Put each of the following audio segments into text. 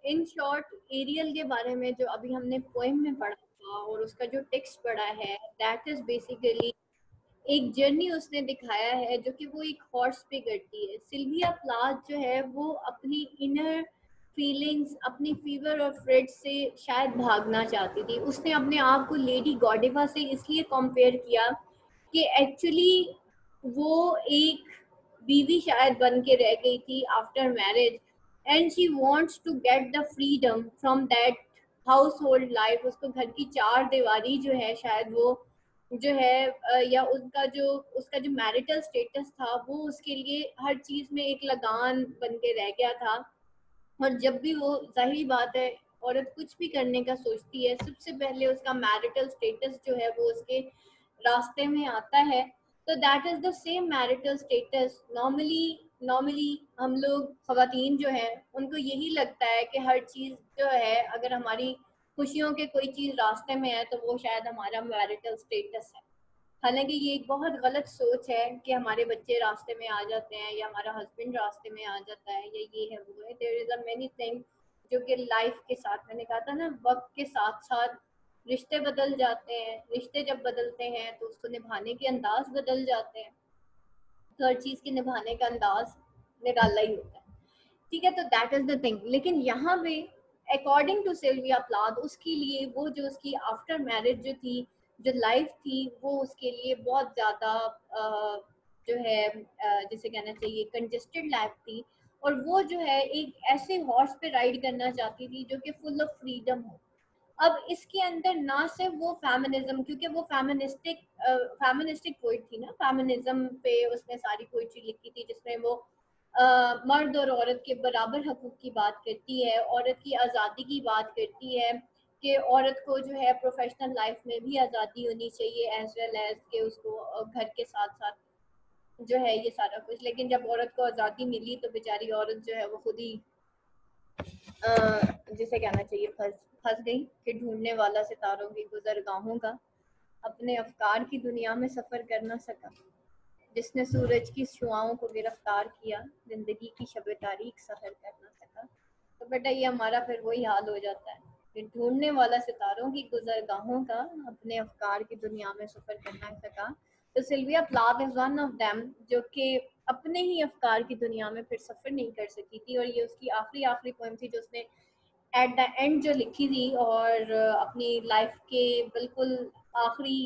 In short aerial के बारे में जो अभी हमने पोएम में पढ़ा था और उसका जो टेक्स्ट पढ़ा है, दैट इज बेसिकली एक जर्नी उसने दिखाया है जो कि वो एक हॉर्स पे करती है। सिल्विया प्लाथ जो है वो अपनी इनर फीलिंग्स, अपनी फीवर और फ्रेड से शायद भागना चाहती थी। उसने अपने आप को लेडी गॉडिवा से इसलिए कंपेयर किया कि एक्चुअली वो एक बीवी शायद बन के रह गई थी after marriage, and she wants to get the freedom from that household life. उसको घर की चार दीवारी जो है शायद वो जो है या उनका जो उसका जो मैरिटल स्टेटस था वो उसके लिए हर चीज में एक लगान बन के रह गया था। और जब भी वो, जाहिर बात है, औरत कुछ भी करने का सोचती है, सबसे पहले उसका मैरिटल स्टेटस जो है वो उसके रास्ते में आता है। तो that is the same marital status. Normally हम लोग खवातीन जो है उनको यही लगता है कि हर चीज जो है, अगर हमारी खुशियों के कोई चीज रास्ते में है तो वो शायद हमारा मैरिटल स्टेटस है। हालांकि ये एक बहुत गलत सोच है कि हमारे बच्चे रास्ते में आ जाते हैं या हमारा हस्बैंड रास्ते में आ जाता है या ये है वो है। There is a many thing जो कि लाइफ के साथ, मैंने कहा था ना, वक्त के साथ साथ रिश्ते बदल जाते हैं। रिश्ते जब बदलते हैं तो उसको निभाने के अंदाज बदल जाते हैं। तो हर चीज के निभाने का अंदाज निराला ही होता है। ठीक है, तो दैट इज द थिंग। लेकिन यहाँ पे अकॉर्डिंग टू सिल्विया प्लाथ, उसके लिए वो जो उसकी आफ्टर मैरिज जो थी, जो लाइफ थी, वो उसके लिए बहुत ज्यादा जो है जिसे कहना चाहिए कंजेस्टेड लाइफ थी। और वो जो है एक ऐसे हॉर्स पे राइड करना चाहती थी जो कि फुल ऑफ फ्रीडम हो। अब इसके अंदर ना सिर्फ वो फेमिनिज्म, क्योंकि वो फेमिनिस्टिक पोइट थी ना, फेमिनिज्म पे उसने सारी पोइट्री लिखी थी जिसमें वो मर्द और औरत के बराबर हकूक की बात करती है, औरत की आज़ादी की बात करती है कि औरत को जो है प्रोफेशनल लाइफ में भी आज़ादी होनी चाहिए एज वेल एज के उसको घर के साथ साथ जो है ये सारा कुछ। लेकिन जब औरत को आज़ादी मिली तो बेचारी औरत जो है वो खुद ही जिसे कहना चाहिए फंस फंस गई कि ढूंढने वाला सितारों की गुजरगाहों का अपने अफकार की दुनिया में सफर कर न सका। जिसने सूरज की शुआओं को गिरफ्तार किया, जिंदगी की शब तारीख सहर कर न सका। तो बेटा ये हमारा फिर वही हाल हो जाता है कि ढूंढने वाला सितारों की गुजरगाहों का अपने अफकार की दुनिया में सफर कर न सका। तो Sylvia Plath is one of them जो कि अपने ही अफकार की दुनिया में फिर सफर नहीं कर सकी थी। और ये उसकी आखिरी पोएम थी जो उसने एट द एंड जो लिखी थी, और अपनी लाइफ के बिल्कुल आखिरी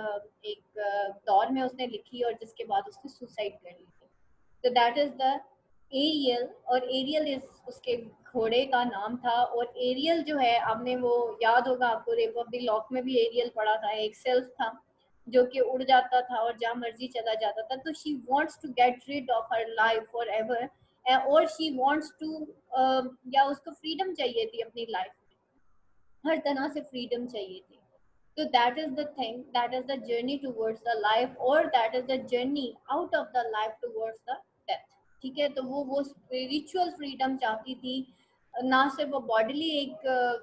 एक दौर में उसने लिखी, और जिसके बाद उसने सुसाइड कर ली थी। तो दैट इज द एरियल। और एरियल इज उसके घोड़े का नाम था। और एरियल जो है, आपने वो याद होगा आपको, रेप ऑफ द लॉक में भी एरियल पढ़ा था, एक सेल्फ था जो कि उड़ जाता था और जहाँ मर्जी चला जाता था। तो she wants to get rid of her life forever, और शी वॉन्ट्स टू या उसको फ्रीडम चाहिए थी अपनी लाइफ में, हर तरह से फ्रीडम चाहिए थी। तो that is the thing, that is the journey towards the life, और that is the journey out of the life towards the death. ठीक है, तो वो स्पिरिचुअल फ्रीडम चाहती थी, ना सिर्फ वो बॉडीली एक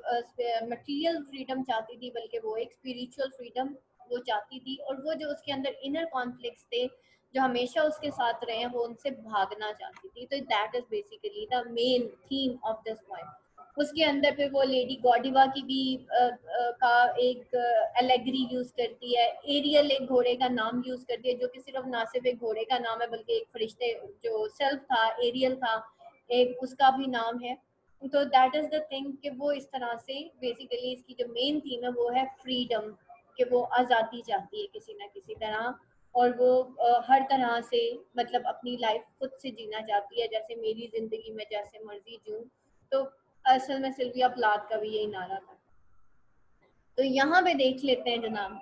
मटेरियल फ्रीडम चाहती थी, बल्कि वो एक स्पिरिचुअल फ्रीडम वो चाहती थी। और वो जो उसके अंदर इनर कॉन्फ्लिक्ट्स थे जो हमेशा उसके साथ रहे हैं, वो उनसे भागना चाहती थी। तो that is basically the main theme of this poem. उसके अंदर फिर वो लेडी गॉडिवा की भी का एक एलेगरी यूज करती है। एरियल एक घोड़े का नाम यूज करती है जो कि सिर्फ ना सिर्फ एक घोड़े का नाम है बल्कि एक फरिश्ते जो सेल्फ था, एरियल था, एक उसका भी नाम है। तो दैट इज द थिंग कि वो इस तरह से बेसिकली इसकी जो मेन थीम है वो है फ्रीडम, कि वो आज़ादी चाहती है किसी ना किसी तरह। और वो हर तरह से मतलब अपनी लाइफ खुद से जीना चाहती है, जैसे मेरी जिंदगी में जैसे मर्जी जीऊं। तो असल में सिल्विया प्लाथ का भी यही नारा था। तो यहाँ पे देख लेते हैं जनाब,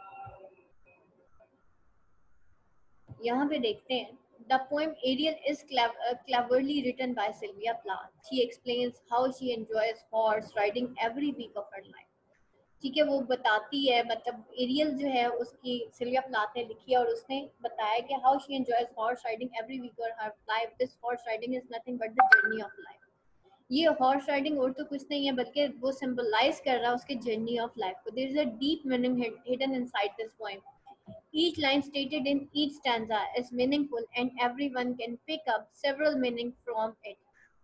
यहाँ पे देखते हैं। The poem Ariel is cleverly written by Sylvia Plath. She explains how she enjoys horse riding every week of her life. ठीक है, वो बताती है, मतलब एरियल जो है उसकी सिल्विया प्लाथ ने लिखी है, और उसने बताया कि how she enjoys horse riding every week और her life. This horse riding is nothing but the journey of life. ये हॉर्स राइडिंग और तो कुछ नहीं है बल्कि वो सिंबलाइज कर रहा है उसके जर्नी ऑफ लाइफ को। There is a deep meaning hidden inside this poem. Each line stated in each stanza is meaningful and everyone can pick up several meanings from it.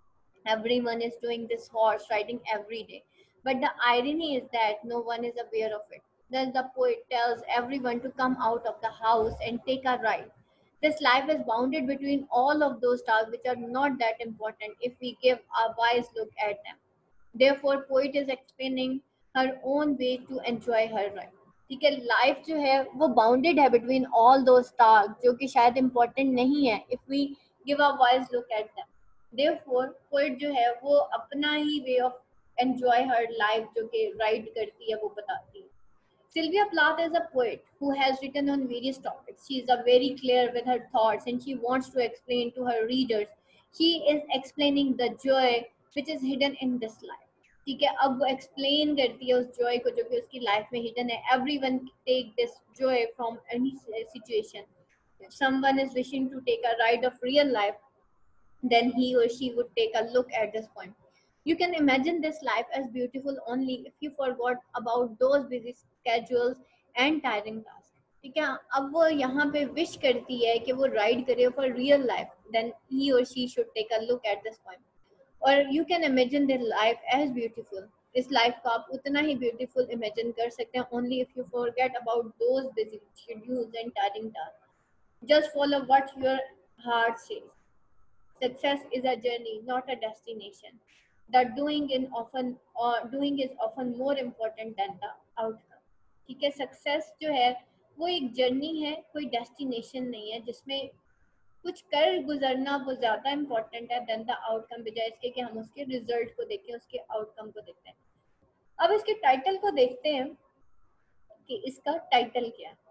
Everyone is doing this horse riding every day. But the irony is that no one is aware of it. Then the poet tells everyone to come out of the house and take a ride. This life is bounded between all of those tasks which are not that important if we give a wise look at them. Therefore, poet is explaining her own way to enjoy her life. ठीक है, life जो है वो bounded है between all दो task जो कि शायद इम्पोर्टेंट नहीं है if we give a wise look at them. Therefore poet जो है वो अपना ही way of enjoy her life जो कि राइड करती है वो बताती है. Sylvia Plath is a poet who has written on various topics. She is a very clear with her thoughts and she wants to explain to her readers. She is explaining the joy which is hidden in this life. ठीक है, अब वो explain करती है उस Joy को जो कि उसकी लाइफ में हिडन है. Everyone take this joy from any situation. If someone is wishing to take a ride of real life, then he or she would take a look at this point. You can imagine this life as beautiful only if you forgot about those busy schedules and tiring tasks. ठीक है, अब वो यहाँ पे wish करती है कि वो राइड करे for real life. Then he और she should take a look at this point. और you can imagine this life as beautiful. इस लाइफ को आप उतना ही ब्यूटीफुल इमेजिन कर सकते हैं only if you forget about those busy schedules and tiring task. Just follow what your heart says. Success is a journey, not a destination. The doing is often more important than the outcome. ठीक है, success जो है वो एक journey है, कोई destination नहीं है जिसमें कुछ कर गुजरना वो ज्यादा इम्पोर्टेंट है देन द आउटकम, बजाय इसके कि हम उसके रिजल्ट को देखें, उसके आउटकम को देखते हैं. अब इसके टाइटल को देखते हैं कि इसका टाइटल क्या है.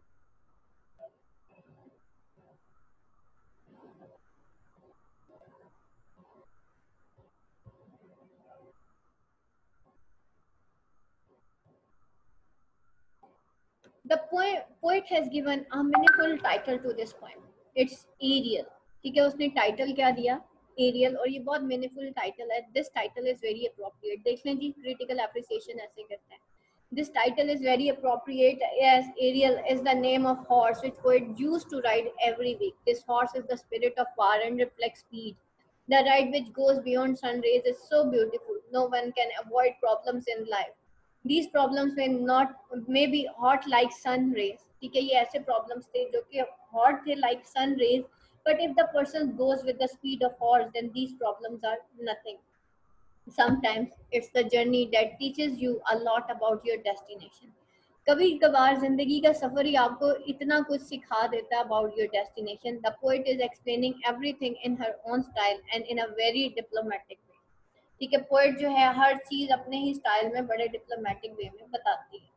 The poet has given a meaningful title to this poem. It's Ariel. ठीक है, उसने टाइटल क्या दिया? एरियल. और ये बहुत मीनिंगफुल टाइटल है. This title is very appropriate. देख लें जी, क्रिटिकल एप्रिसिएशन ऐसे करते हैं. This title is very appropriate as Ariel is the name of horse which poet used to ride every week. This horse is the spirit of power and reflects speed. The ride which goes beyond sun rays is so beautiful. No one can avoid problems in life. These problems may be hot like sun rays. ठीक है, ये ऐसे problems थे जो कि hot थे like sun rays. But if the person goes with the speed of horse, then these problems are nothing. Sometimes it's the journey that teaches you a lot about your destination. कभी कभार जिंदगी का सफर ही आपको इतना कुछ सिखा देता है about your destination. The poet is explaining everything in her own style and in a very diplomatic way. ठीक है, पोएट जो है हर चीज अपने ही स्टाइल में बड़े डिप्लोमेटिक वे में बताती है.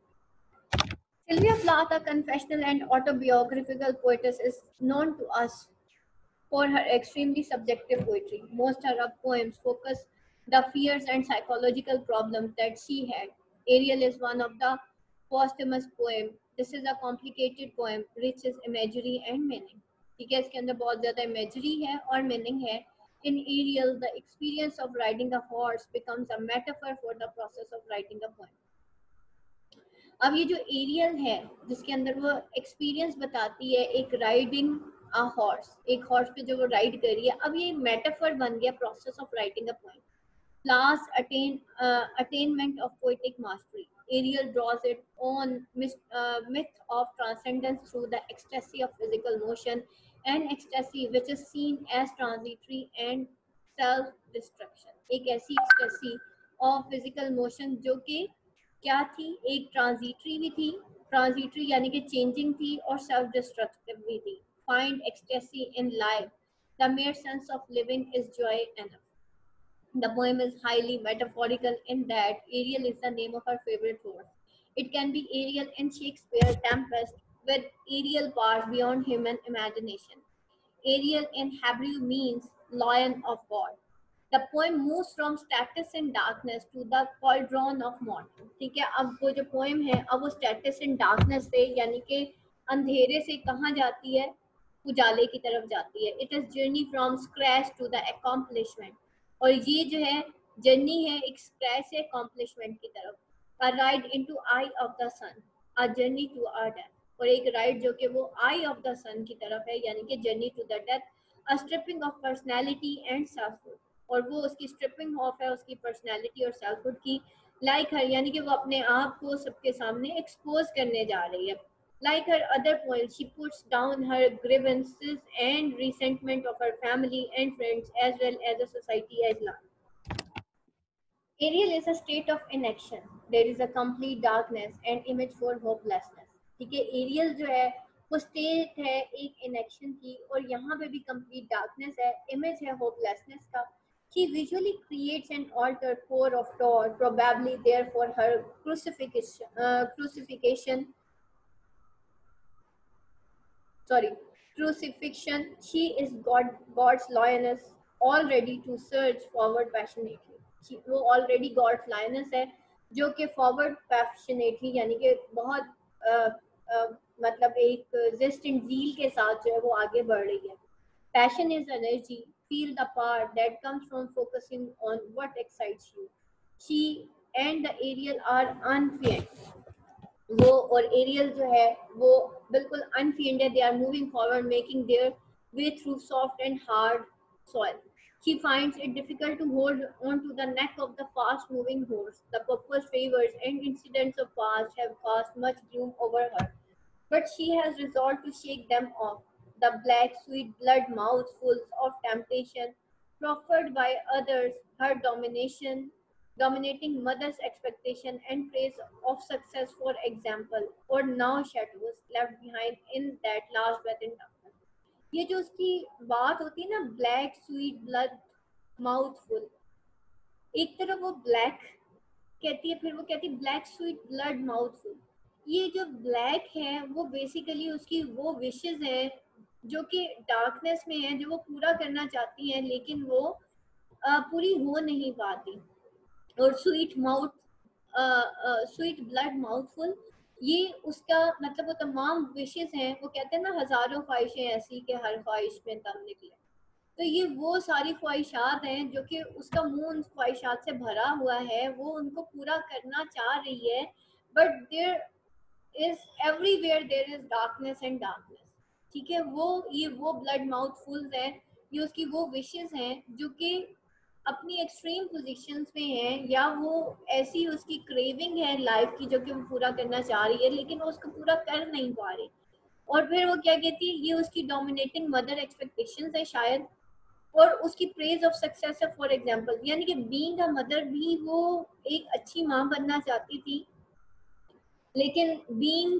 Sylvia Plath, a confessional and autobiographical poetess, is known to us for her extremely subjective poetry. Most of her poems focus the fears and psychological problems that she had. Ariel is one of the posthumous poem. This is a complicated poem, rich with imagery and meaning. ठीक है, इसके अंदर बहुत ज़्यादा imagery है और meaning है. In Ariel, the experience of riding a horse becomes a metaphor for the process of writing a poem. अब ये जो एरियल है जिसके अंदर वो एक्सपीरियंस बताती है एक राइडिंग अ हॉर्स, एक हॉर्स पे जो वो राइड कर रही है, अब ये मेटाफर बन गया process of writing a poem. Last attainment of poetic mastery. Ariel draws its own myth of transcendence through the ecstasy of physical motion, and ecstasy which is seen as transitory and self-destruction. एक ऐसी ecstasy of physical motion जो कि क्या थी, एक transitory भी थी, transitory यानी कि चेंजिंग थी, और सेल्फ डिस्ट्रक्टिव भी थी. Find ecstasy in life. The mere sense of living is joy enough. The poem is highly metaphorical in that Ariel is the name of her favorite horse. It can be Ariel in Shakespeare's Tempest, with aerial powers beyond human imagination. Ariel in Hebrew means lion of God. The poem moves from status in darkness to the cauldron of morning. ठीक है, अब वो जो poem है अब वो status in darkness से यानी कि अंधेरे से कहाँ जाती है, उजाले की तरफ जाती है. It is journey from scratch to the accomplishment. और ये जो है जर्नी है एक स्क्रैच से accomplishment की तरफ. A ride into eye of the sun, a journey to our death. और एक राइड जो कि वो eye of the sun की तरफ है यानी कि journey to the death, a stripping of personality and selfhood. और वो उसकी स्ट्रिपिंग ऑफ है उसकी पर्सनैलिटी और सेल्फहुड की, लाइक हर, यानी कि वो अपने आप को सबके सामने एक्सपोज करने जा रही है. Like her other points, she puts down her grievances and resentment of her family and friends as well as the society as large. Ariel is a state of inaction. There is a complete darkness and image for hopelessness. ठीक है, aerial जो है वो state है एक inaction की, और यहाँ पे भी कंप्लीट डार्कनेस है, इमेज है होपलेसनेस का. She visually creates an altar core of Tor, probably there for her crucifixion. Sorry, crucifixion. She is God's lioness, all ready to surge forward passionately. वो ऑलरेडी गॉड्स लायनस है जो कि forward passionately, यानी कि बहुत मतलब एक जिस्ट एंड जील के साथ जो है वो आगे बढ़ रही है. Passion is energy, feel the part that comes from focusing on what excites you. She and the Ariel are unfeared. वो और एरियल जो है वो बिल्कुल अनफियर्ड है. They are moving forward, making their way through soft and hard soil. She finds it difficult to hold on to the neck of the fast-moving horse. The purpose, favors, and incidents of past have cast much gloom over her, but she has resolved to shake them off. The black, sweet blood mouthfuls of temptation proffered by others, her dominating mother's expectation and praise of success, for example, or now shadows left behind in that last breath in darkness. ये जो उसकी बात होती है ना, black sweet blood mouthful, एक तरफ वो ब्लैक कहती है, फिर वो कहती है ब्लैक स्वीट ब्लड माउथफुल. ये जो ब्लैक है वो बेसिकली उसकी वो विशेस है जो कि डार्कनेस में है, जो वो पूरा करना चाहती हैं लेकिन वो पूरी हो नहीं पाती. और sweet mouth, sweet blood mouthful, ये उसका मतलब वो तमाम विशेस हैं. वो कहते हैं ना हजारों ख्वाहिशें ऐसी कि हर ख्वाहिश में दम निकले. तो ये वो सारी ख्वाहिशात हैं जो कि उसका मुंह उन ख्वाहिशात से भरा हुआ है, वो उनको पूरा करना चाह रही है. But there is everywhere there is darkness and darkness. ठीक है, वो ये वो ब्लड माउथ फुल्स हैं, ये उसकी वो विशेस हैं जो कि अपनी एक्सट्रीम पोजीशंस में है, या वो ऐसी उसकी क्रेविंग है लाइफ की जो कि वो पूरा करना चाह रही है लेकिन वो उसको पूरा कर नहीं पा रही. और फिर वो क्या कहती है, ये उसकी डोमिनेटिंग मदर एक्सपेक्टेशंस है शायद, और उसकी प्रेज ऑफ सक्सेस है, फॉर एग्जांपल. यानी कि बीइंग अ मदर भी वो एक अच्छी माँ बनना चाहती थी, लेकिन बीइंग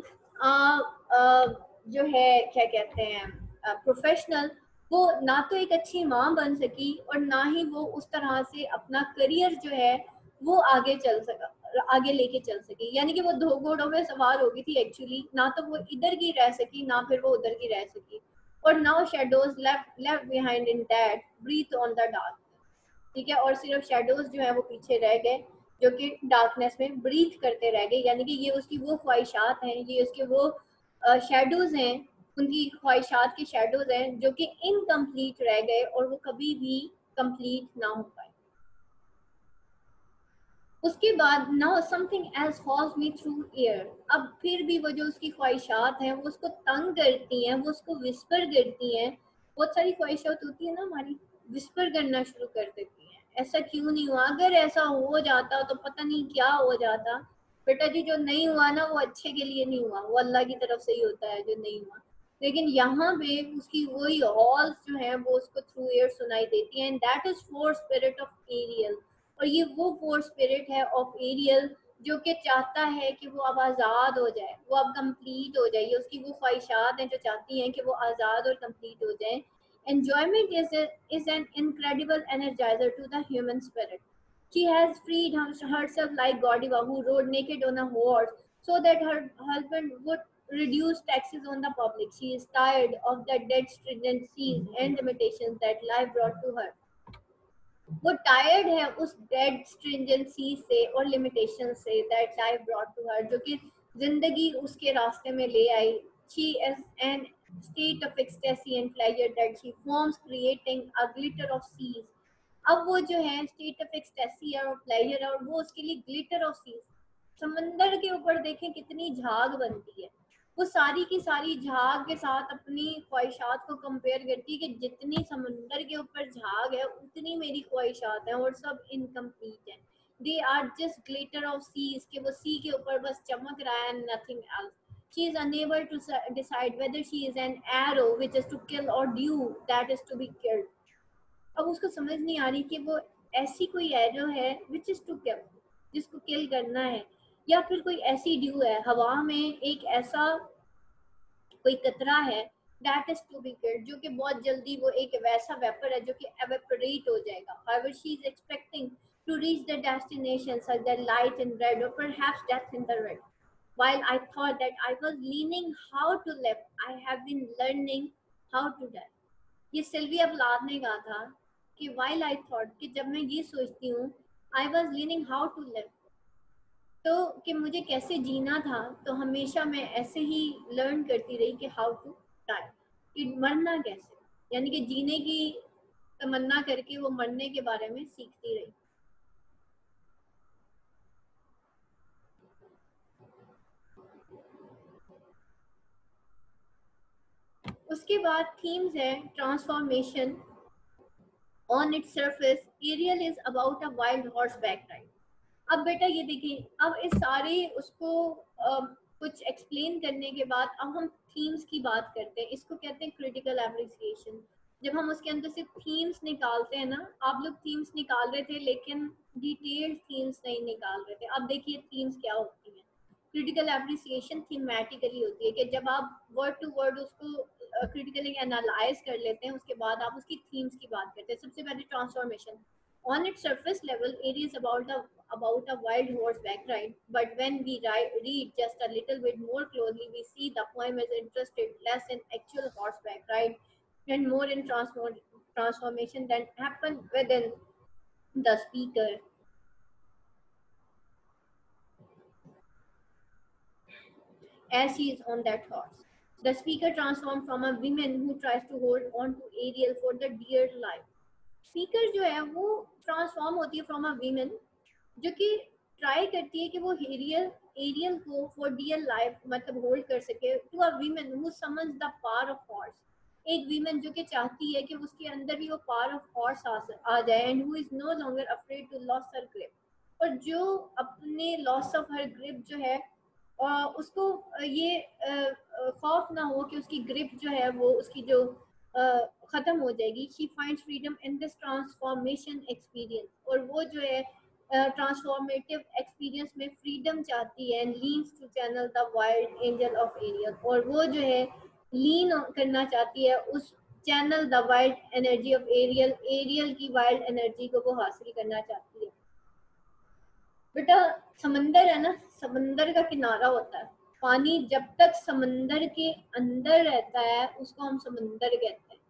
जो है क्या कहते हैं प्रोफेशनल, वो ना तो एक अच्छी माँ बन सकी और ना ही वो उस तरह से अपना करियर जो है वो आगे चल सका, आगे लेके चल सकी. यानी कि वो दो घोड़ों में सवार हो गई थी एक्चुअली, ना तो वो इधर की रह सकी ना फिर वो उधर की रह सकी. और now shadows left behind in that breath on the dark. ठीक है, और सिर्फ शेडोज जो है वो पीछे रह गए जो कि डार्कनेस में ब्रीथ करते रह गए. यानी कि ये उसकी वो ख्वाहिशात हैं, ये उसके वो शेडोज हैं, उनकी ख्वाहिशात के शेडोज हैं जो कि इनकम्प्लीट रह गए और वो कभी भी कंप्लीट ना हो पाए. उसके बाद now something else falls me through air. अब फिर भी वो जो उसकी ख्वाहिशात हैं वो उसको तंग करती हैं, वो उसको विस्पर करती हैं. बहुत सारी ख्वाहिशात होती है ना हमारी, विस्पर करना शुरू कर देती हैं, ऐसा क्यों नहीं हुआ, अगर ऐसा हो जाता तो पता नहीं क्या हो जाता. बेटा जी, जो नहीं हुआ ना वो अच्छे के लिए नहीं हुआ, वो अल्लाह की तरफ से ही होता है जो नहीं हुआ. लेकिन यहाँ पे उसकी वही हॉल्स जो है वो उसको थ्रू एयर सुनाई देती हैं. And that is for spirit of Ariel. और ये वो फोर स्पिरिट है ऑफ एरियल जो कि चाहता है कि वो अब आज़ाद हो जाए, वो अब कंप्लीट हो जाए. ये उसकी वो ख्वाहिशात हैं जो चाहती हैं कि वो आज़ाद और कंप्लीट हो जाए. Enjoyment is an incredible energizer to the human spirit. She has freed herself like Godiva, who rode naked on a horse so that her husband would reduce taxes on the public. She is tired of the dead stringencies and limitations that life brought to her. वो tired है उस dead stringency से और limitation से that life brought to her, जो कि जिंदगी उसके रास्ते में ले आई. She is an state of ecstasy and pleasure that she forms creating a glitter of seas. अब वो जो है स्टेट ऑफ एक्सटेसी और प्लेजर है और वो उसके लिए ग्लिटर ऑफ सीज. समंदर के ऊपर देखें कितनी झाग बनती है, वो सारी की सारी झाग के साथ अपनी ख्वाहिशात को कंपेयर करती है कि जितनी समंदर के ऊपर झाग है उतनी मेरी ख्वाहिशात हैं और सब इनकम्प्लीट है। They are just glitter of seas, कि वो सी के ऊपर बस चमक रहा है, nothing else. She is unable to decide whether she is an arrow which is to kill और dew that is to be killed. अब उसको समझ नहीं आ रही कि वो ऐसी कोई एरो है विच इज टू किल, जिसको किल करना है, या फिर कोई ऐसी ड्यू है हवा में, एक ऐसा कोई कतरा है that is to be killed, जो कि बहुत जल्दी वो एक वैसा वेपर है जो कि एवेपोरेट हो जाएगा। however she is expecting to reach the destination such that light in red or perhaps death in the red. While I thought that I was learning how to live, I have been learning how to die. ये Sylvia Plath ने कहा था कि while I thought, कि जब मैं ये सोचती हूँ I was learning how to live, तो कि मुझे कैसे जीना था, तो हमेशा मैं ऐसे ही लर्न करती रही कि हाउ टू डाई, कि मरना कैसे, यानी कि जीने की तमन्ना करके वो मरने के बारे में सीखती रही। उसके बाद थीम्स है transformation. On its surface Ariel is about a wild horse back ride. अब बेटा ये देखिए, अब इस सारे उसको कुछ एक्सप्लेन करने के बाद अब हम थीम्स की बात करते हैं। इसको कहते हैं क्रिटिकल एप्रिसिएशन। जब हम उसके अंदर से थीम्स निकालते हैं ना, आप लोग थीम्स निकाल रहे थे लेकिन डिटेल्ड थीम्स नहीं निकाल रहे थे। अब देखिए थीम्स क्या होती हैं। क्रिटिकल एप्रिसिएशन थीमेटिकली होती है कि जब आप वर्ड टू वर्ड उसको क्रिटिकली एनालाइज कर लेते हैं, उसके बाद आप उसकी थीम्स की बात करते हैं। सबसे पहले transformation. On its surface level, it is about a wild horseback ride. But when we read just a little bit more closely, we see the poem is interested less in actual horseback ride and more in transformation that happen within the speaker as she is on that horse. The speaker transforms from a woman who tries to hold on to Ariel for the dear life. Speaker जो है वो transform होती है from a women, जो कि try करती है कि वो एरियल एरियल को फॉर डियर लाइफ मतलब होल्ड कर सके, टू अ वीमेन हु समझ द पावर ऑफ हॉर्स। एक वीमेन जो कि चाहती है कि उसके अंदर भी वो पावर ऑफ हॉर्स आ जाए, and who is no longer afraid to loss her grip. और जो अपने लॉस ऑफ हर ग्रिप जो है उसको ये खौफ ना हो कि उसकी ग्रिप जो है वो उसकी जो खत्म हो जाएगी। She finds freedom in this transformation experience, और वो जो है ट्रांसफॉर्मेटिव एक्सपीरियंस में फ्रीडम चाहती है, and leans to channel the wild angel of Ariel, और वो जो है लीन करना चाहती है उस channel the wild energy of Ariel, Ariel की वाइल्ड एनर्जी को वो हासिल करना चाहती है। बेटा समंदर है ना, समंदर का किनारा होता है, पानी जब तक समंदर के अंदर रहता है उसको हम समंदर कहते हैं।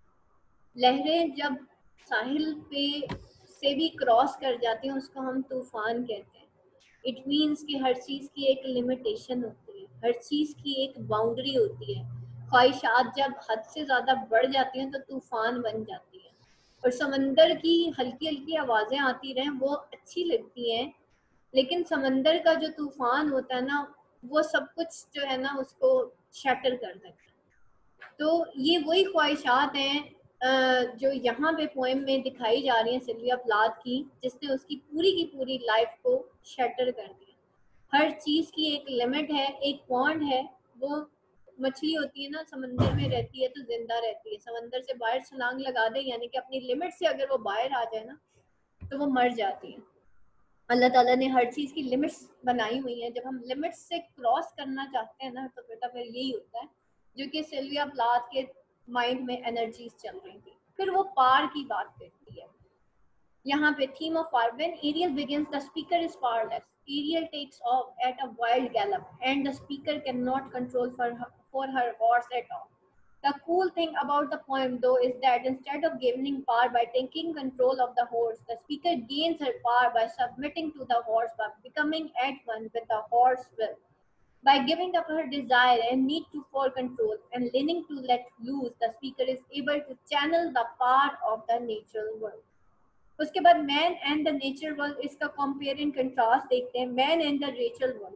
लहरें जब साहिल पे से भी क्रॉस कर जाती हैं उसको हम तूफान कहते हैं। इट मीन्स कि हर चीज़ की एक लिमिटेशन होती है, हर चीज़ की एक बाउंड्री होती है। ख्वाहिशात जब हद से ज़्यादा बढ़ जाती हैं तो तूफान बन जाती है। और समंदर की हल्की हल्की आवाज़ें आती रहें वो अच्छी लगती हैं, लेकिन समंदर का जो तूफान होता है ना, वो सब कुछ जो है ना उसको शैटर कर देता है। तो ये वही ख्वाहिशात हैं जो यहाँ पे पोएम में दिखाई जा रही हैं सिल्विया प्लाथ की, जिसने उसकी पूरी की पूरी लाइफ को शैटर कर दिया। हर चीज़ की एक लिमिट है, एक पॉन्ड है। वो मछली होती है ना, समंदर में रहती है तो जिंदा रहती है, समंदर से बाहर छलांग लगा दे यानी कि अपनी लिमिट से अगर वो बाहर आ जाए ना तो वो मर जाती है। अल्लाह ताला ने हर चीज़ की लिमिट्स बनाई हुई हैं। जब हम लिमिट्स से क्रॉस करना चाहते हैं ना तो बेटा फिर यही होता है जो कि सिल्विया प्लाथ के माइंड में एनर्जीज चल रही थी। फिर वो पार की बात करती है यहाँ पे। Theme of power. When Ariel begins the speaker is powerless, Ariel takes off at a wild gallop and the speaker can not control for her horse at all. The cool thing about the poem, though, is that instead of gaining power by taking control of the horse, the speaker gains her power by submitting to the horse, by becoming at one with the horse will. By giving up her desire and need to for control and learning to let loose, the speaker is able to channel the power of the natural world. उसके बाद man and the nature world, इसका compare and contrast देखते हैं। Man and the nature world.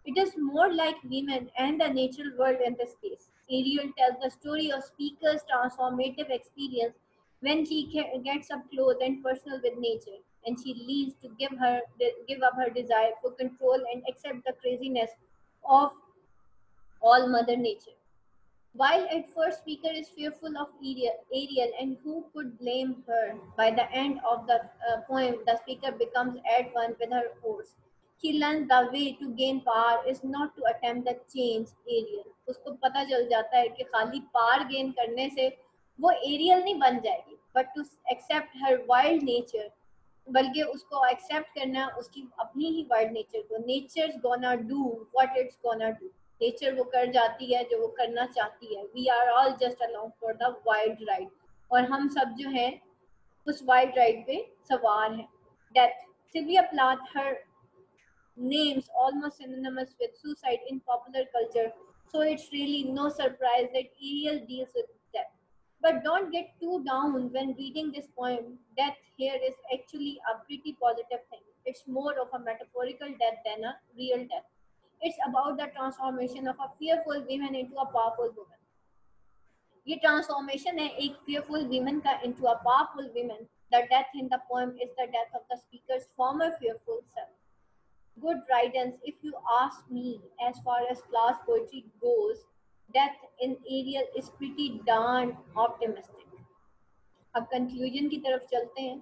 It is more like women and the natural world in this case. Ariel tells the story of Speaker's transformative experience when she gets up close and personal with nature, and she leaves to give up her desire for control and accept the craziness of all Mother Nature. While at first Speaker is fearful of Ariel, and who could blame her, by the end of the poem, the Speaker becomes at one with her force. She learns the way to gain power is not to attempt the change Ariel. उसको पता चल जाता है कि खाली power gain करने से वो एरियल नहीं बन जाएगी, but to accept her wild nature, बल्कि उसको एक्सेप्ट करना उसकी अपनी ही वाइल्ड नेचर को. Nature's gonna do what it's gonna do. Nature वो कर जाती है जो वो करना चाहती है. We are all just along for the wild ride, और हम सब जो हैं उस वाइल्ड राइड पे सवार हैं. Death. Sylvia Plath, her names almost synonymous with suicide in popular culture, so it's really no surprise that Ariel deals with death. But don't get too down when reading this poem. Death here is actually a pretty positive thing. It's more of a metaphorical death than a real death. It's about the transformation of a fearful woman into a powerful woman. ये transformation है एक fearful woman का into a powerful woman. The death in the poem is the death of the speaker's former fearful self. Good riddance, if you ask me. As far as class poetry goes, death in Ariel is pretty darn optimistic. अब conclusion की तरफ चलते हैं.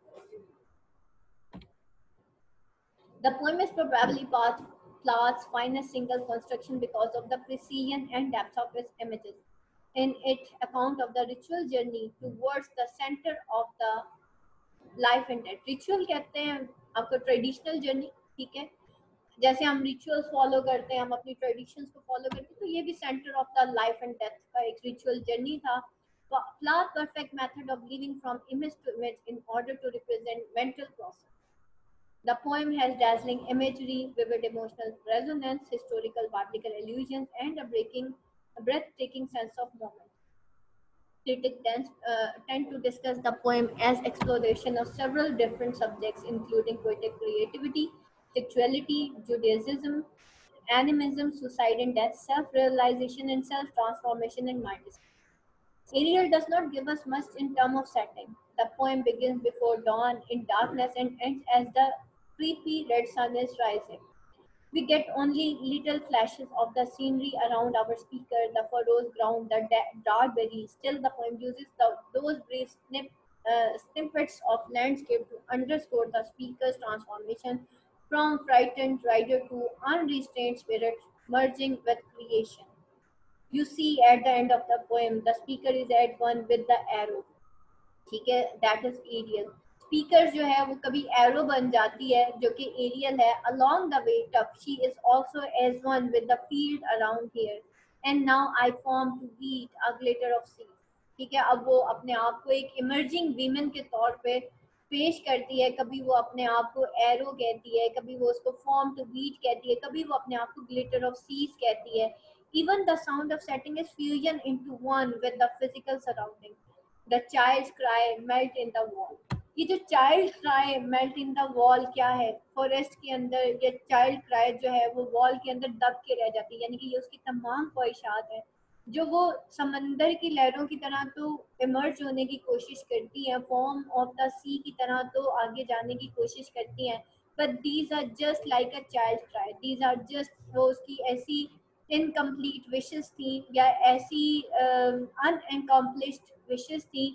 The poem is probably Plath's finest single construction because of the precision and depth of its images. In its account of the ritual journey towards the center of the life and death. Ritual कहते हैं आपको traditional journey, ठीक है, जैसे हम rituals follow करते हैं, हम अपनी ट्रेडिशंस को फॉलो करते हैं, तो ये भी centre of the life and death का एक रिचुअल जर्नी था. Plath perfect method of living from image to image in order to represent mental process. The poem has dazzling imagery, vivid emotional resonance, historical biblical allusions, and a breathtaking sense of moment. Critics tend to discuss the poem as exploration of several different subjects, including poetic creativity, sexuality, Judaism, animism, suicide and death, self-realization and self-transformation, and mind. Ariel does not give us much in terms of setting. The poem begins before dawn in darkness and ends as the creepy red sun is rising. We get only little flashes of the scenery around our speaker, the furrows ground, the dark berries. Still, the poem uses those brief snippets of landscape to underscore the speaker's transformation from frightened rider to unrestrained spirit merging with creation. You see at the end of the poem, the speaker is at one with the arrow. ठीक है, that is aerial. Speaker जो है वो कभी arrow बन जाती है जो कि एरियल है. Along the way tough she is also as one with the field around here, and now I form to beat a glitter of sea. ठीक है, अब वो अपने आप को एक इमर्जिंग वीमेन के तौर पे पेश करती है. कभी वो अपने आप को एरो कहती है, कभी वो उसको फॉर्म टू बीट कहती है, कभी वो अपने आप को ग्लिटर ऑफ सीज कहती है. Even the sound of setting is fusion into one with the physical surrounding. The child's cry melt in the wall. ये जो child cry melt in the wall क्या है, फॉरेस्ट के अंदर ये चाइल्ड क्राई जो है वो वॉल के अंदर दब के रह जाती है. यानी कि ये उसकी तमाम ख्वाहिशात है जो वो समंदर की लहरों की तरह तो इमर्ज होने की कोशिश करती हैं, फॉर्म ऑफ द सी की तरह तो आगे जाने की कोशिश करती हैं, but these are just like a child cry. These are just, वो उसकी ऐसी इनकम्प्लीट विशेस थी या ऐसी अनअकम्प्लिश्ड विशेस थी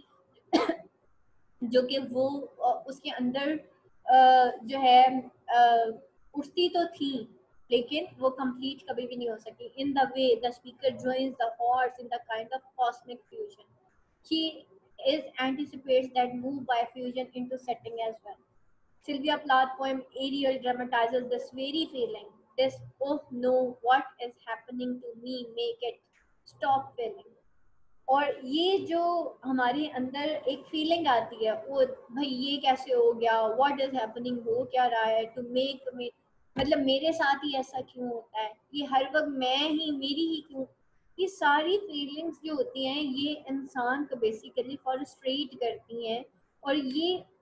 जो कि वो उसके अंदर जो है उठती तो थी लेकिन वो कंप्लीट कभी भी नहीं हो सकी. In the way the speaker joins the horse in the kind of cosmic fusion. She is anticipates that move by fusion into setting as well. Sylvia Plath poem Ariel dramatizes this very feeling. This oh no, what is happening to me, make it stop feeling. और ये जो हमारे अंदर एक feeling आती है, वो भाई ये कैसे हो गया, व्हाट इज हैपनिंग, हो क्या रहा है, टू मेक मी, मतलब मेरे साथ ही ऐसा क्यों होता है, ये हर वक्त मैं ही, मेरी ही क्यों. ये सारी फीलिंग्स जो होती हैं ये इंसान को बेसिकली फ्रस्ट्रेट करती हैं, और ये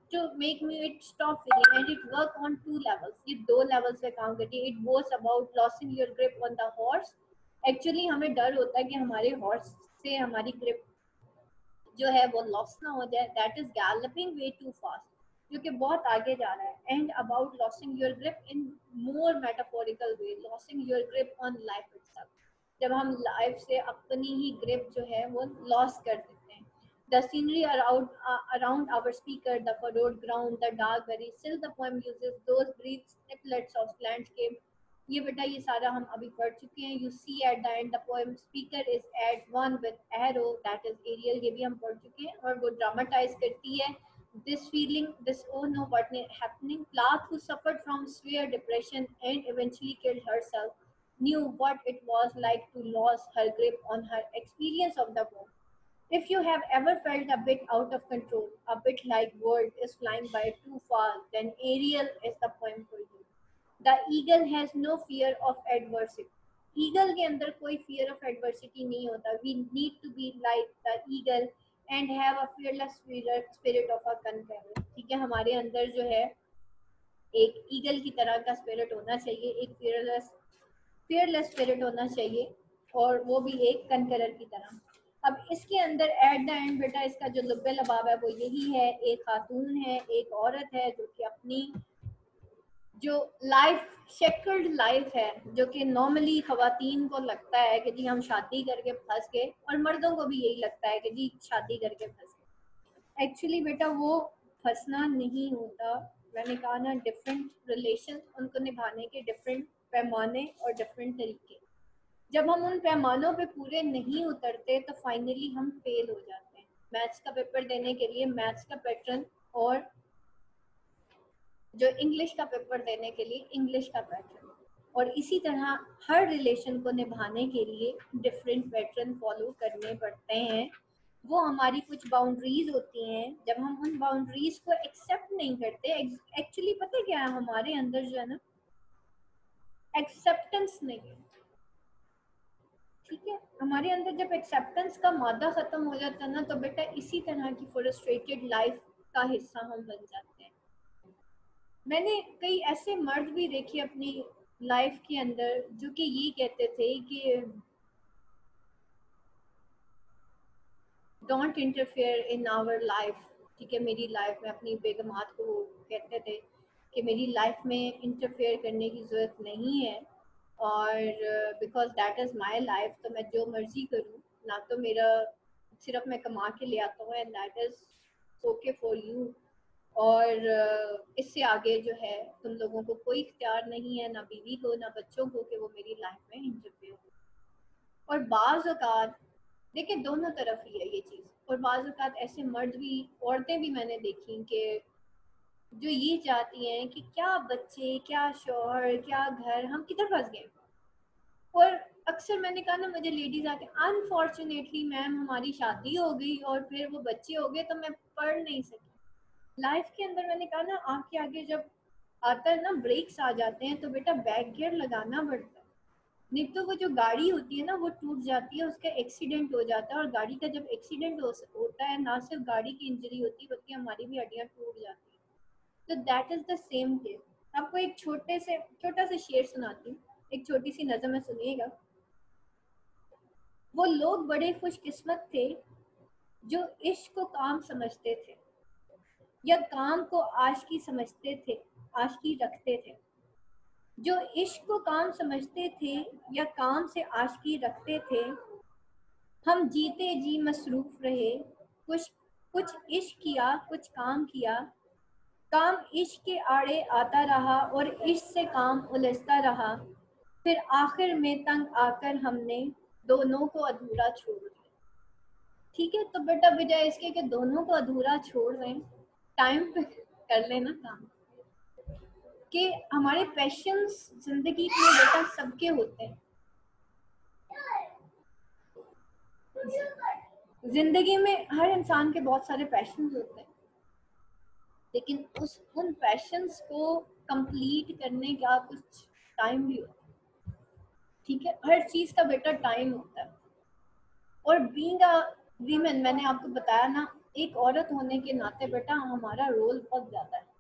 to make me it stop feeling, and it work on two levels. ये दो levels पे काम करती है. It was about losing your grip on the horse. Actually हमें डर होता है कि हमारे horse से हमारी grip जो है वो लॉस ना हो जाए. That is galloping way too fast, जो कि बहुत आगे जा रहा है. And about losing your grip in more metaphorical way, losing your grip on life itself. जब हम लाइफ से अपनी ही ग्रिप जो है वो लॉस कर देते हैं. The scenery around our speaker, the furrowed ground, the dark very still, the poem uses those brief snippets of landscape. ये बेटा ये सारा हम अभी पढ़ चुके हैं. You see at the end the poem speaker is at one with arrow, that is Ariel. ये भी हम पढ़ चुके हैं. और वो ड्रामाटाइज करती है this feeling, this oh no what happening. Plath, who suffered from severe depression and eventually killed herself, knew what it was like to lose her grip on her experience of the world. If you have ever felt a bit out of control, a bit like world is flying by too fast, then Ariel is the poem for you. The eagle has no fear of adversity. Eagle के अंदर कोई fear of adversity नहीं होता. We need to be like the eagle and have a fearless spirit of a conqueror. ठीक है, हमारे अंदर जो है एक ईगल की तरह का स्पिरिट होना चाहिए, एक fearless स्पिरिट होना चाहिए, और वो भी एक कनकरर की तरह. अब इसके अंदर एट द एंड बेटा इसका जो लुब्बे लबाब है वो यही है. एक खातून है, एक औरत है जो कि अपनी जो लाइफ शेकल्ड लाइफ है, जो कि नॉर्मली खवातीन को लगता है कि जी हम शादी करके फंस गए, और मर्दों को भी यही लगता है कि जी शादी करके फंस गए. एक्चुअली बेटा वो फंसना नहीं होता. मैंने कहा ना, डिफरेंट रिलेशन, उनको निभाने के डिफरेंट पैमाने और डिफरेंट तरीके. जब हम उन पैमानों पे पूरे नहीं उतरते तो फाइनली हम फेल हो जाते हैं. मैथ्स का पेपर देने के लिए मैथ्स का पैटर्न, और जो इंग्लिश का पेपर देने के लिए इंग्लिश का पैटर्न, और इसी तरह हर रिलेशन को निभाने के लिए डिफरेंट पैटर्न फॉलो करने पड़ते हैं. वो हमारी कुछ बाउंड्रीज होती हैं. जब हम उन बाउंड्रीज को एक्सेप्ट नहीं करते, एक्चुअली पता है क्या है, हमारे अंदर जो है ना एक्सेप्टेंस नहीं है. ठीक है, हमारे अंदर जब एक्सेप्टेंस का मादा खत्म हो जाता है ना, तो बेटा इसी तरह की फ्रस्ट्रेटेड लाइफ का हिस्सा हम बन जाते हैं. मैंने कई ऐसे मर्द भी देखे अपनी लाइफ के अंदर जो कि ये कहते थे कि don't interfere in our life. ठीक है, मेरी लाइफ में अपनी बेगमात को कहते थे कि मेरी लाइफ में इंटरफेयर करने की ज़रूरत नहीं है, और because that is my life, तो मैं जो मर्जी करूँ. ना तो मेरा सिर्फ मैं कमा के ले आता हूँ, and that is okay for you. और इससे आगे जो है तुम लोगों को कोई इख्तियार नहीं है, ना बीवी को ना बच्चों को, कि वो मेरी लाइफ में इंटरफेयर हो. और बाज़ औक़ात देखिए दोनों तरफ ही है ये चीज़. और बाज़ औक़ात ऐसे मर्द भी, औरतें भी मैंने देखी कि जो ये चाहती हैं कि क्या बच्चे, क्या शौहर, क्या घर, हम किधर फंस गए. और अक्सर मैंने कहा ना, मुझे लेडीज आके अनफॉर्चुनेटली मैम हमारी शादी हो गई और फिर वो बच्चे हो गए तो मैं पढ़ नहीं सकी. लाइफ के अंदर मैंने कहा ना, आँख के आगे जब आता है ना, ब्रेक्स आ जाते हैं, तो बेटा बैक गियर लगाना पड़ता है. नहीं तो वो जो गाड़ी होती है ना वो टूट जाती है, उसका एक्सीडेंट हो जाता है. और गाड़ी का जब एक्सीडेंट होता है, ना सिर्फ गाड़ी की इंजरी होती है बल्कि हमारी भी हड्डियाँ टूट जाती है. तो that is the same case. आपको एक छोटा सा शेर सुनाती हूँ, एक छोटी सी नज़म में सुनिएगा. वो लोग बड़े खुशकिस्मत थे जो इश्क को काम समझते थे, या काम को आशिकी समझते थे, आशिकी रखते थे. जो इश्क को काम समझते थे या काम से आशिकी रखते थे, हम जीते जी मसरूफ रहे. कुछ कुछ इश्क किया, कुछ काम किया. काम इश्क के आड़े आता रहा और इश्क से काम उलझता रहा. फिर आखिर में तंग आकर हमने दोनों को अधूरा छोड़ दिया. ठीक है, तो बेटा बजाय इसके कि दोनों को अधूरा छोड़ दें, टाइम पे कर लेना काम. कि हमारे पैशंस जिंदगी में बेटा सबके होते हैं. जिंदगी में हर इंसान के बहुत सारे पैशंस होते हैं, लेकिन उन पैशंस को कंप्लीट करने का कुछ टाइम भी होता है. ठीक है, हर चीज का बेटा टाइम होता है. और बीइंग अ वीमेन, मैंने आपको बताया ना, एक औरत होने के नाते बेटा हमारा रोल बहुत ज्यादा है,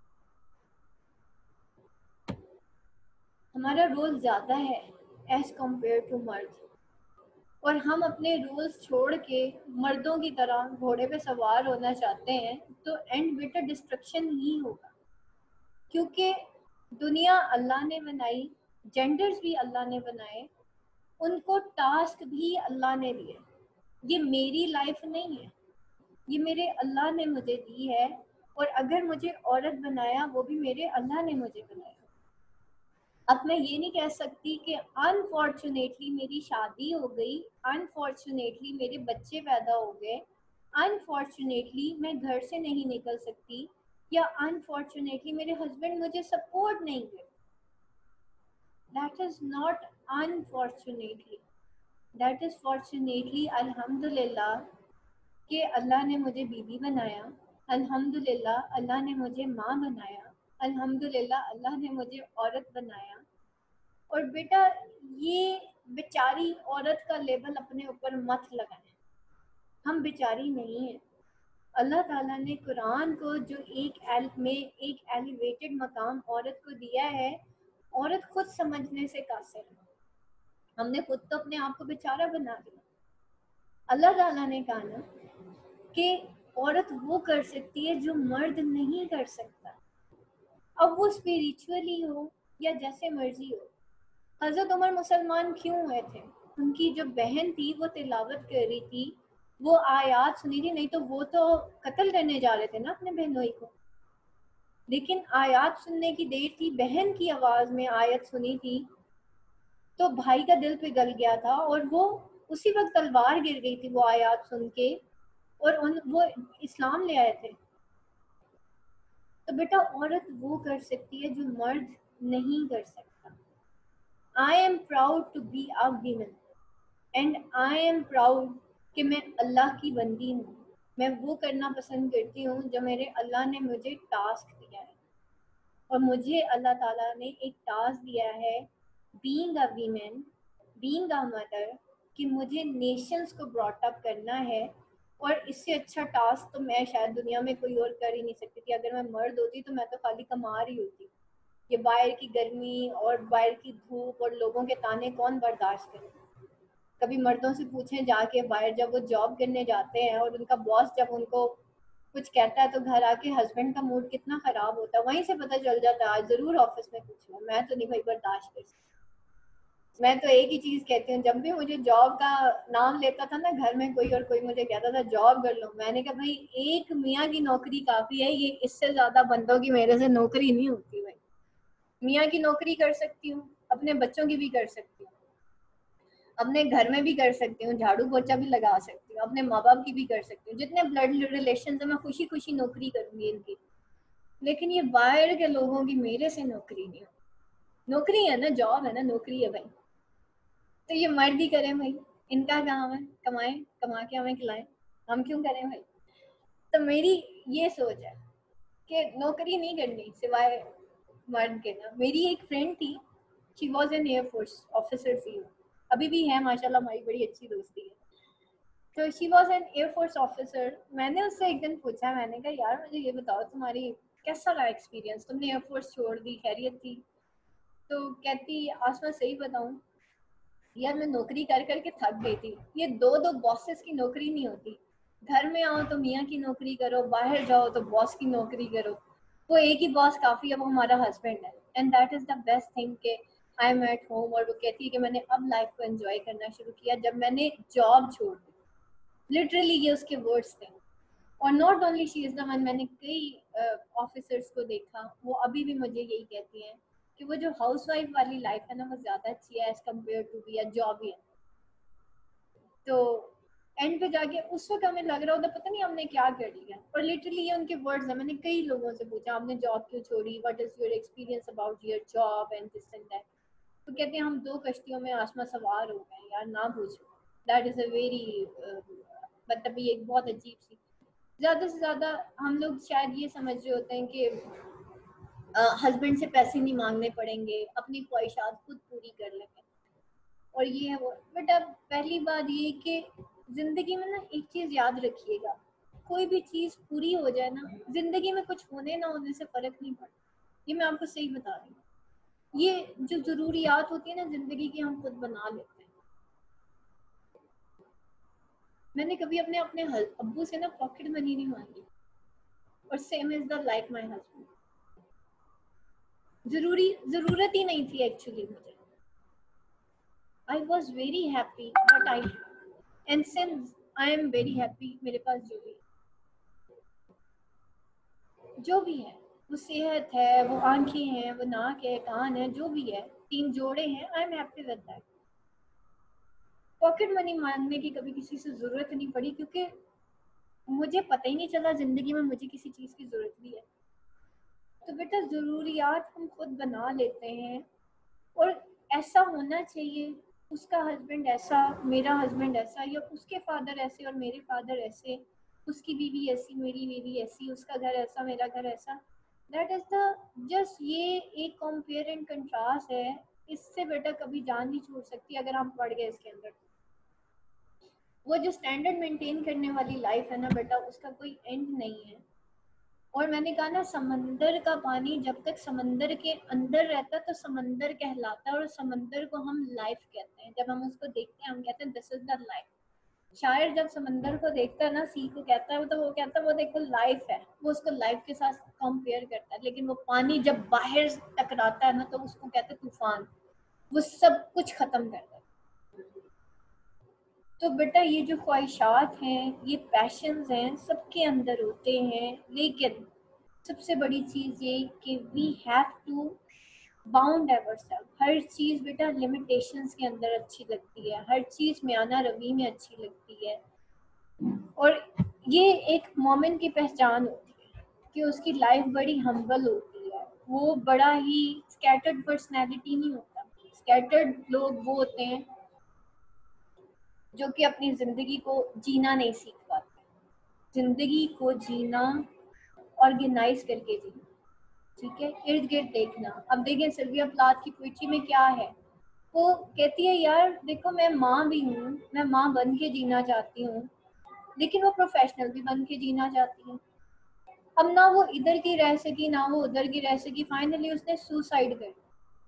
हमारा रोल ज्यादा है एज कम्पेयर टू मर्द। और हम अपने रूल्स छोड़ के मर्दों की तरह घोड़े पे सवार होना चाहते हैं तो एंड बेटा डिस्ट्रक्शन ही होगा। क्योंकि दुनिया अल्लाह ने बनाई, जेंडर्स भी अल्लाह ने बनाए, उनको टास्क भी अल्लाह ने दिए। ये मेरी लाइफ नहीं है, ये मेरे अल्लाह ने मुझे दी है। और अगर मुझे औरत बनाया वो भी मेरे अल्लाह ने मुझे बनाया। अब मैं ये नहीं कह सकती कि अनफॉर्चुनेटली मेरी शादी हो गई, अनफॉर्चुनेटली मेरे बच्चे पैदा हो गए, अनफॉर्चुनेटली मैं घर से नहीं निकल सकती, या अनफॉर्चुनेटली मेरे हस्बैंड मुझे सपोर्ट नहीं करते। That is not unfortunately, that is fortunately. अल्हम्दुलिल्लाह कि अल्लाह ने मुझे बीवी बनाया, अल्हम्दुलिल्लाह अल्लाह ने मुझे माँ बनाया, अल्हम्दुलिल्लाह अल्लाह ने मुझे औरत बनाया। और बेटा ये बेचारी औरत का लेबल अपने ऊपर मत लगाएं, हम बेचारी नहीं है। अल्लाह ताला ने कुरान को जो एक एलिवेटेड मकाम औरत को दिया है, औरत खुद समझने से कासिर है। हमने खुद तो अपने आप को बेचारा बना दिया। अल्लाह ताला ने कहा ना कि औरत वो कर सकती है जो मर्द नहीं कर सकता, अब वो स्पिरिचुअली हो या जैसे मर्जी हो। हजरत उमर मुसलमान क्यों हुए थे? उनकी जो बहन थी वो तिलावत कर रही थी, वो आयात सुनी थी, नहीं तो वो तो कत्ल करने जा रहे थे ना अपने बहनोई को। लेकिन आयात सुनने की देर थी, बहन की आवाज में आयत सुनी थी तो भाई का दिल पिघल गया था और वो उसी वक्त तलवार गिर गई थी वो आयात सुन के, और वो इस्लाम ले आए थे। तो बेटा औरत वो कर सकती है जो मर्द नहीं कर सकता। I am proud to be a woman and I am proud कि मैं अल्लाह की बंदी हूँ। मैं वो करना पसंद करती हूँ जो मेरे अल्लाह ने मुझे टास्क दिया है। और मुझे अल्लाह ताला ने एक टास्क दिया है, being a women, being a mother, कि मुझे नेशंस को ब्रॉट अप करना है। और इससे अच्छा टास्क तो मैं शायद दुनिया में कोई और कर ही नहीं सकती थी। अगर मैं मर्द होती तो मैं तो खाली कमा रही होती। ये बाहर की गर्मी और बाहर की धूप और लोगों के ताने कौन बर्दाश्त करे? कभी मर्दों से पूछें जाके, बाहर जब वो जॉब करने जाते हैं और उनका बॉस जब उनको कुछ कहता है तो घर आके हस्बैंड का मूड कितना खराब होता है, वहीं से पता चल जाता है। आज जरूर ऑफिस में पूछ लो, मैं तो नहीं भाई बर्दाश्त कर सकती। मैं तो एक ही चीज कहती हूँ, जब भी मुझे जॉब का नाम लेता था ना घर में कोई, और कोई मुझे कहता था जॉब कर लो, मैंने कहा भाई एक मियाँ की नौकरी काफी है, ये इससे ज्यादा बंदों की मेरे से नौकरी नहीं होती भाई। मियाँ की नौकरी कर सकती हूँ, अपने बच्चों की भी कर सकती हूँ, अपने घर में भी कर सकती हूँ, झाड़ू पोछा भी लगा सकती हूँ, अपने माँ बाप की भी कर सकती हूँ, जितने ब्लड रिलेशन है मैं खुशी खुशी नौकरी करूंगी इनकी। लेकिन ये बाहर के लोगों की मेरे से नौकरी नहीं हो। नौकरी है ना, जॉब है ना, नौकरी है भाई। तो ये मर्द ही करें भाई, इनका काम है कमाएं, कमा के हमें खिलाएं, हम क्यों करें भाई? तो मेरी ये सोच है कि नौकरी नहीं करनी सिवाय मर्द के ना। मेरी एक फ्रेंड थी, she was an air force officer थी, अभी भी है माशाल्लाह, हमारी बड़ी अच्छी दोस्ती है। तो she was an air force officer. मैंने उससे एक दिन पूछा, मैंने कहा यार मुझे ये बताओ तुम्हारी कैसा रहा एक्सपीरियंस, तुमने एयरफोर्स छोड़ दी, खैरियत थी? तो कहती आसमा सही बताऊं यार, मैं नौकरी कर करके थक गई थी। ये दो दो बॉसेस की नौकरी नहीं होती। घर में आओ तो मियाँ की नौकरी करो, बाहर जाओ तो बॉस की नौकरी करो। वो एक ही बॉस काफी है, वो हमारा हस्बैंड है। And that is the best thing कि आई एम एट होम। और वो कहती है कि मैंने अब लाइफ को एंजॉय करना शुरू किया जब मैंने जॉब छोड़ दी। लिटरली ये उसके वर्ड्स थे। और not only she is the one, मैंने कई ऑफिसर्स को देखा, वो अभी भी मुझे यही कहती हैं कि वो जो हाउस वाइफ वाली लाइफ है ना, वो ज्यादा अच्छी है as compare to be a जॉबियन। तो एंड पे जाके उस वक्त हमें लग रहा होता पता नहीं हमने क्या कर लिया। और लिटरली ये उनके वर्ड्स हैं। मैंने कई लोगों से पूछा आपने जॉब क्यों छोड़ी, what is your experience about your job and this and that. तो कहते हैं हम दो कश्तियों में आसमां सवार हो गए यार, ना पूछो। दैट इज अ वेरी, मतलब ये एक बहुत अजीब सी, ज्यादा से ज्यादा हम लोग शायद ये समझ रहे होते हैं कि हस्बैंड से पैसे नहीं मांगने पड़ेंगे, अपनी ख्वाहिशात खुद पूरी कर लेंगे। और ये है वो। बट अब पहली बात ये कि जिंदगी में ना एक चीज याद रखिएगा, कोई भी चीज पूरी हो जाए ना, जिंदगी में कुछ होने ना होने से फर्क नहीं पड़ता। ये मैं आपको सही बता रही हूँ। ये जो जरूरियात होती है ना जिंदगी की, हम खुद बना लेते हैं। मैंने कभी अपने अपने अब्बू से ना पॉकेट मनी नहीं मांगी, और same is the like my husband. जरूरत ही नहीं थी एक्चुअली मुझे। I was very happy but I, and since I am very happy, मेरे पास जो भी है, वो सेहत है, वो आंखें हैं, वो नाक है, कान है, जो भी है, 3 जोड़े हैं, I am happy with that. Pocket money मांगने की कभी किसी से जरूरत नहीं पड़ी, क्योंकि मुझे पता ही नहीं चला जिंदगी में मुझे किसी चीज की जरूरत भी है। तो बेटा जरूरियात हम खुद बना लेते हैं, और ऐसा होना चाहिए। उसका हस्बैंड ऐसा, मेरा हस्बैंड ऐसा, या उसके फादर ऐसे और मेरे फादर ऐसे, उसकी बीवी ऐसी, मेरी बीवी ऐसी, उसका घर ऐसा, मेरा घर ऐसा। दैट इज द जस्ट, ये एक कंपेयर एंड कंट्रास्ट है। इससे बेटा कभी जान नहीं छोड़ सकती अगर हम पड़ गए इसके अंदर। वो जो स्टैंडर्ड मेंटेन करने वाली लाइफ है ना बेटा, उसका कोई एंड नहीं है। और मैंने कहा ना, समंदर का पानी जब तक समंदर के अंदर रहता है तो समंदर कहलाता है, और समंदर को हम लाइफ कहते हैं। जब हम उसको देखते हैं हम कहते हैं दिस इज द लाइफ। शायर जब समंदर को देखता है ना, सी को कहता है, तो वो कहता है वो देखो लाइफ है, वो उसको लाइफ के साथ कंपेयर करता है। लेकिन वो पानी जब बाहर टकराता है ना, तो उसको कहते हैं तूफान, वो सब कुछ खत्म कर देता है। तो बेटा ये जो ख्वाहिशात हैं, ये पैशंस हैं, सबके अंदर होते हैं। लेकिन सबसे बड़ी चीज़ ये कि we have to bound ourself. हर चीज़ बेटा लिमिटेशंस के अंदर अच्छी लगती है, हर चीज़ म्याना रवि में अच्छी लगती है। और ये एक मोमिन की पहचान होती है कि उसकी लाइफ बड़ी हम्बल होती है। वो बड़ा ही स्कैटर्ड पर्सनैलिटी नहीं होता। स्कैटर्ड लोग वो होते हैं जो कि अपनी ज़िंदगी को जीना नहीं सीख पाते। ज़िंदगी को जीना ऑर्गेनाइज करके जीना, ठीक है, इर्द गिर्द देखना। अब देखें सिल्विया प्लाथ की पोइट्री में क्या है। वो कहती है यार देखो, मैं माँ भी हूँ, मैं माँ बन के जीना चाहती हूँ, लेकिन वो प्रोफेशनल भी बन के जीना चाहती है। अब ना वो इधर की रह सकी ना वो उधर की रह सकी, फाइनली उसने सुसाइड कर।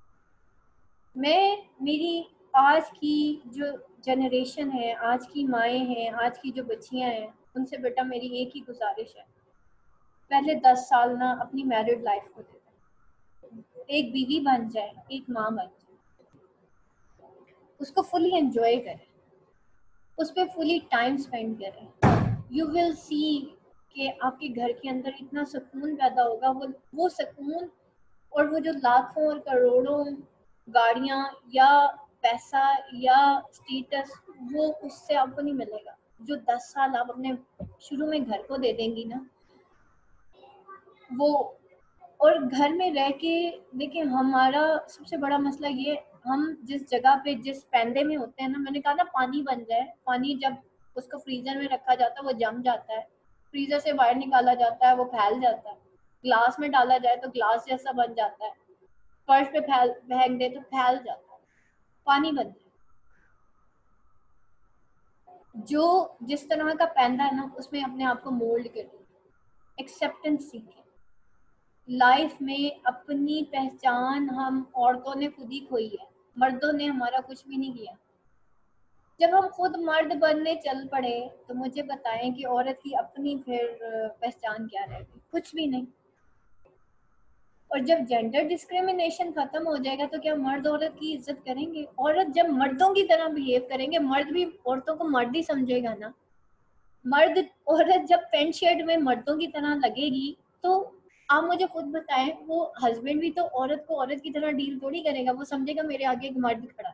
मैं मेरी आज की जो जनरेशन है, आज की माएँ हैं, आज की जो बच्चियाँ हैं, उनसे बेटा मेरी एक ही गुजारिश है, पहले 10 साल ना अपनी मैरिड लाइफ को दे दें। एक बीवी बन जाए, एक माँ बन जाए, उसको फुली एंजॉय करें, उस पर फुली टाइम स्पेंड करें। यू विल सी कि आपके घर के अंदर इतना सुकून पैदा होगा। वो सुकून और वो जो लाखों और करोड़ों गाड़ियाँ या पैसा या स्टेटस, वो उससे आपको नहीं मिलेगा। जो 10 साल आप अपने शुरू में घर को दे देंगी ना, वो। और घर में रह के देखिए, हमारा सबसे बड़ा मसला ये, हम जिस जगह पे जिस पैंदे में होते हैं ना, मैंने कहा ना पानी बन जाए, पानी जब उसको फ्रीजर में रखा जाता है वो जम जाता है, फ्रीजर से बाहर निकाला जाता है वो फैल जाता है, ग्लास में डाला जाए तो ग्लास जैसा बन जाता है, फर्श पे फैल फेंक दे तो फैल जाता है, पानी बन जाए। जो जिस तरह का पैंदा है ना, उसमें अपने आप को मोल्ड कर, एक्सेप्टेंस सीखें। लाइफ में अपनी पहचान हम औरतों ने खुद ही खोई है, मर्दों ने हमारा कुछ भी नहीं किया। जब हम खुद मर्द बनने चल पड़े तो मुझे बताएं कि औरत की अपनी फिर पहचान क्या रहेगी? कुछ भी नहीं। और जब जेंडर डिस्क्रिमिनेशन खत्म हो जाएगा तो क्या मर्द औरत की इज्जत करेंगे? औरत जब मर्दों की तरह बिहेव करेंगे, मर्द भी औरतों को मर्द ही समझेगा ना। मर्द औरत जब पेंट शर्ट में मर्दों की तरह लगेगी, तो आप मुझे खुद बताएं, वो हस्बैंड भी तो औरत को औरत की तरह डील थोड़ी करेगा, वो समझेगा मेरे आगे एक मर्द खड़ा।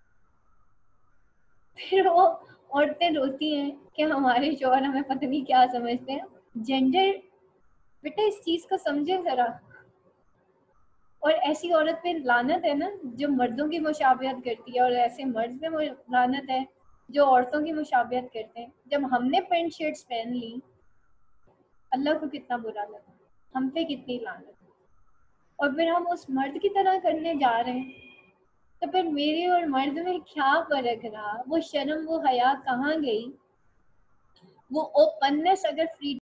फिर वो औरतें रोती हैं कि हमारे शौहर हमें पता नहीं क्या समझते हैं। जेंडर, बेटा इस चीज को समझे जरा। और ऐसी औरत पे लानत है ना जो मर्दों की मुशाबियत करती है, और ऐसे मर्द पे लानत है जो औरतों की मुशाबियत करते हैं। जब हमने पेंट शर्ट्स पहन ली, अल्लाह को कितना बुरा लगा, हम पे कितनी लानत, और फिर हम उस मर्द की तरह करने जा रहे हैं। तो फिर मेरे और मर्द में क्या फर्क रहा? वो शर्म वो हया कहाँ गई? वो ओपननेस अगर फ्री